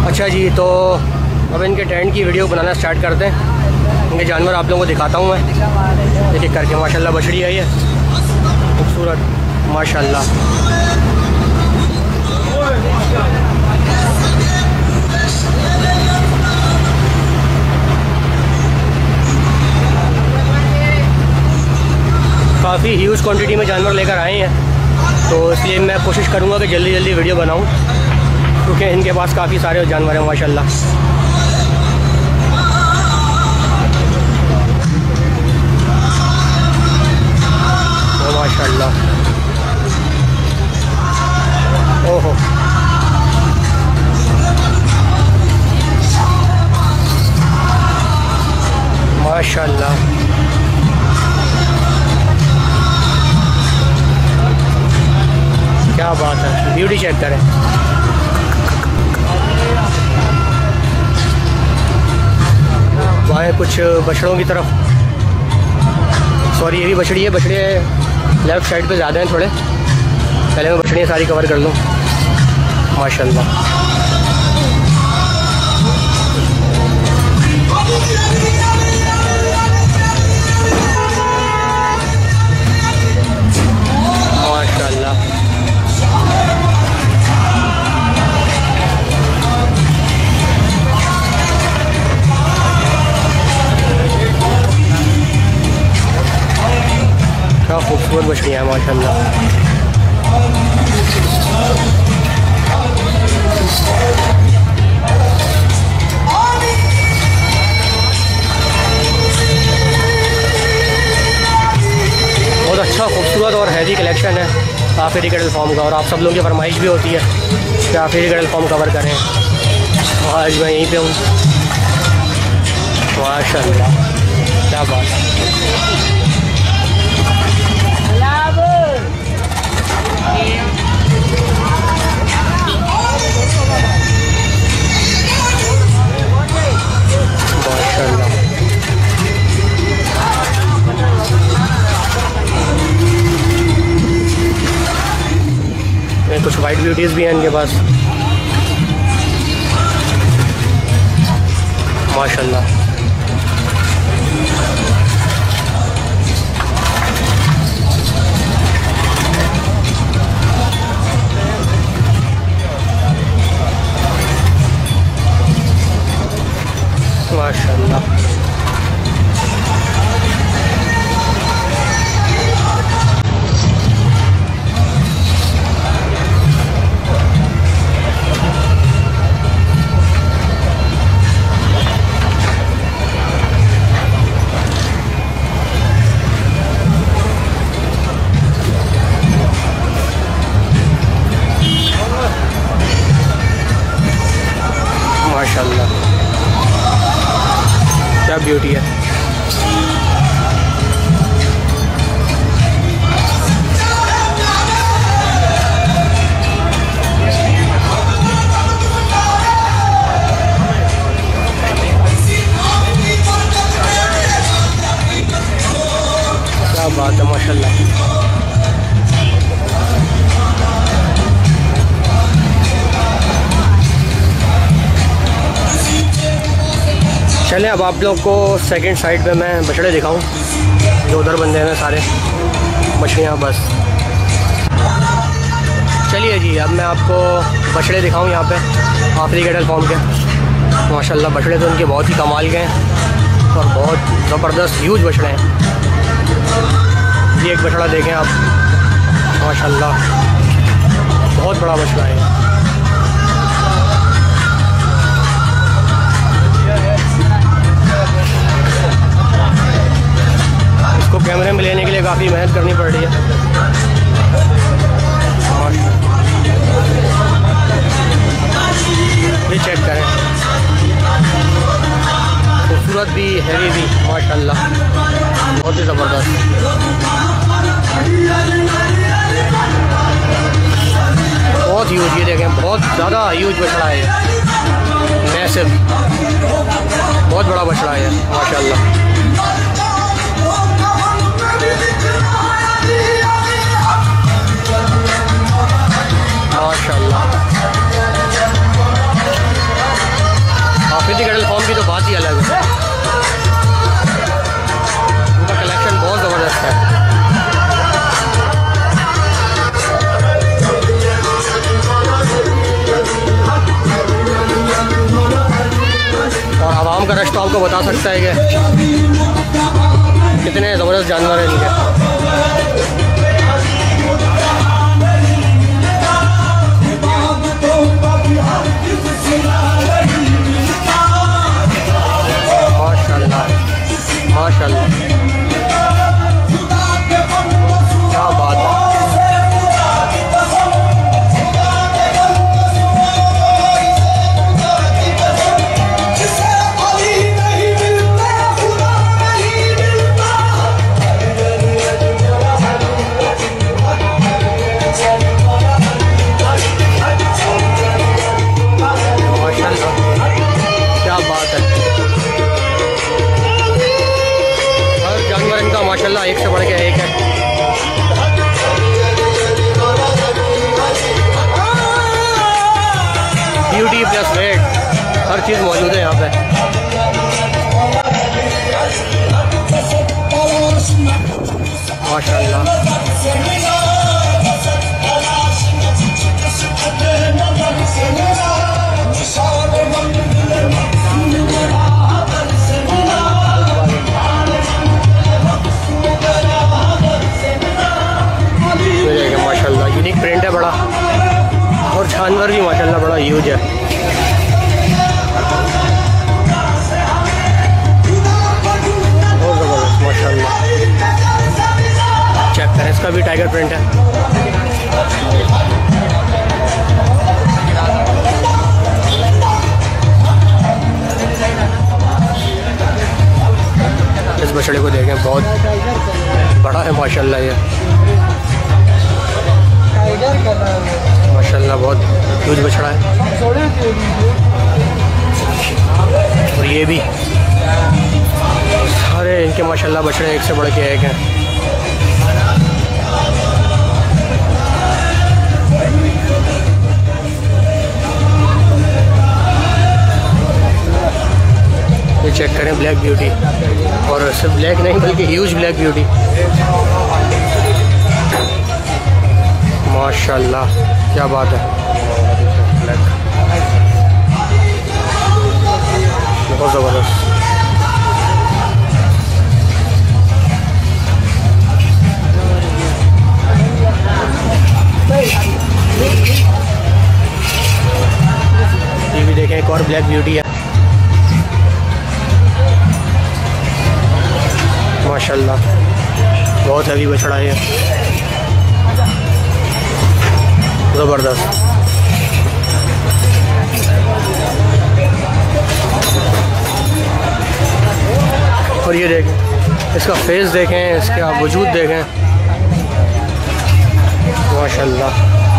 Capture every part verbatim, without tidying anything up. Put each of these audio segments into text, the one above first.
अच्छा जी, तो अब इनके टेंट की वीडियो बनाना स्टार्ट करते हैं। इनके जानवर आप लोगों को दिखाता हूँ मैं एक एक करके। माशाल्लाह बछड़ी है ये खूबसूरत, माशाल्लाह। काफ़ी ह्यूज क्वांटिटी में जानवर लेकर आए हैं, तो इसलिए मैं कोशिश करूँगा कि जल्दी जल्दी वीडियो बनाऊँ, क्योंकि इनके पास काफ़ी सारे जानवर हैं माशाल्लाह। माशाल्लाह, ओहो माशाल्लाह, क्या बात है। ब्यूटी चेक करें। वहाँ कुछ बछड़ों की तरफ, सॉरी ये भी बछड़ी है। बछड़े लेफ़्ट साइड पे ज़्यादा हैं थोड़े। पहले मैं बछड़ियाँ सारी कवर कर लूँ। माशाल्लाह, माशाल्लाह, क्या खूबसूरत मछलियाँ हैं माशाल्लाह। बहुत अच्छा खूबसूरत और हैवी कलेक्शन है आफिरी कैटल फार्म का। और आप सब लोगों की फरमाइश भी होती है कि आफिरी कैटल फार्म कवर करें। आज मैं यहीं पे हूँ। माशाल्लाह, क्या बात है। कुछ वाइट ब्यूटीज़ भी हैं इनके पास माशाल्लाह। माशाल्लाह, माशाल्लाह, क्या ब्यूटी है। क्या बात है माशाल्लाह। चलें अब आप लोग को सेकंड साइड पे मैं बछड़े दिखाऊं। जो उधर बंदे हैं सारे मछलियाँ बस। चलिए जी, अब मैं आपको बछड़े दिखाऊं यहाँ पे आफिरी कैटल फार्म के। माशाल्लाह बछड़े तो उनके बहुत ही कमाल के हैं और बहुत ज़बरदस्त ह्यूज बछड़े हैं। ये एक बछड़ा देखें आप, माशाल्लाह बहुत बड़ा बछड़ा है। इसको कैमरे में लेने के लिए काफ़ी मेहनत करनी पड़ रही है। ये चेक करें, खूबसूरत भी हैवी भी माशाल्लाह, बहुत ही ज़बरदस्त। बहुत ह्यूज, ये देखें बहुत ज़्यादा ह्यूज बछड़ा है। मैसिव, बहुत बड़ा बछड़ा है माशाल्लाह। माशाल्लाह, आपको बता सकता है कि कितने ज़बरदस्त जानवर हैं इनके। माशाल्लाह माशाल्लाह, क्या बात है। माशाल्लाह एक से बढ़ के एक है। ब्यूटी प्लस वेट हर चीज़ मौजूद है यहाँ पे। माशाल्लाह यूनिक प्रिंट है बड़ा, और जानवर भी माशाल्लाह बड़ा ह्यूज है। बहुत ज़बरदस्त माशाल्लाह। चेक करें, इसका भी टाइगर प्रिंट है। इस बछड़े को देखें, बहुत बड़ा है माशाल्लाह। ये माशाल्लाह बहुत ह्यूज बछड़ा है। और ये भी सारे इनके माशाल्लाह बछड़े एक से बढ़ के एक हैं। ये चेक करें, ब्लैक ब्यूटी, और सिर्फ ब्लैक नहीं बल्कि ह्यूज ब्लैक ब्यूटी। माशाल्लाह क्या बात है। बहुत ज़बरदस्त। ये भी देखें, एक और ब्लैक ब्यूटी है माशाल्लाह। बहुत हैवी बछड़ा है, ज़बरदस्त। और ये देखें, इसका फेस देखें, इसका वजूद देखें माशाल्लाह।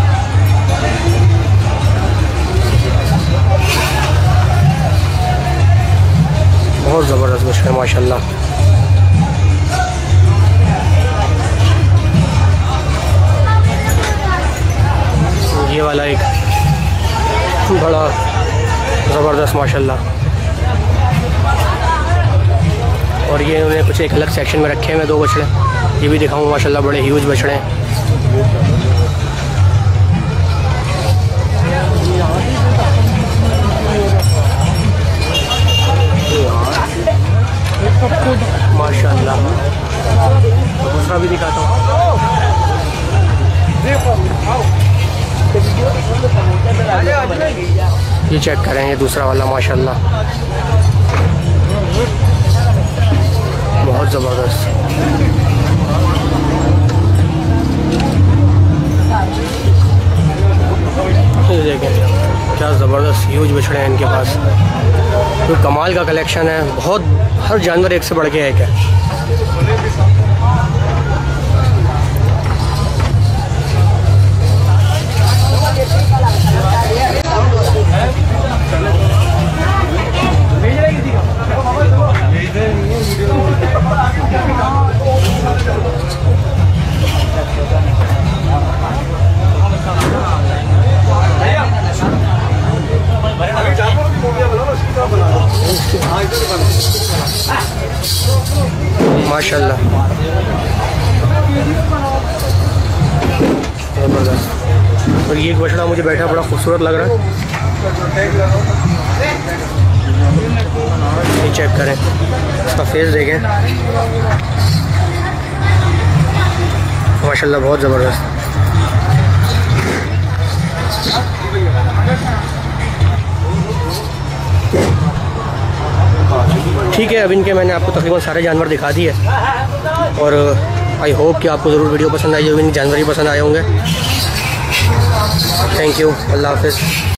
बहुत ज़बरदस्त बछड़ा माशाल्लाह। ये वाला एक बड़ा ज़बरदस्त माशाल्लाह। और ये उन्होंने कुछ एक अलग सेक्शन में रखे हैं दो बछड़े, ये भी दिखाऊँ माशाल्लाह। बड़े ह्यूज बछड़े हैं। माशाल्लाह। दूसरा भी दिखाता हूँ। ये चेक करें, ये दूसरा वाला माशाल्लाह बहुत ज़बरदस्त। ये देखें क्या ज़बरदस्त ह्यूज बछड़े हैं इनके पास। तो कमाल का कलेक्शन है, बहुत हर जानवर एक से बढ़ के एक है। माशाल्लाह ज़बरदस्त। और ये एक बछड़ा मुझे बैठा बड़ा खूबसूरत लग रहा है। ये चेक करें, इसका फेस देखें, माशाल्लाह बहुत ज़बरदस्त। ठीक है, अब इनके मैंने आपको तकरीबन सारे जानवर दिखा दिए और आई होप कि आपको ज़रूर वीडियो पसंद आई होगी, जानवर ही पसंद आए होंगे। थैंक यू, अल्लाह हाफ़िज़।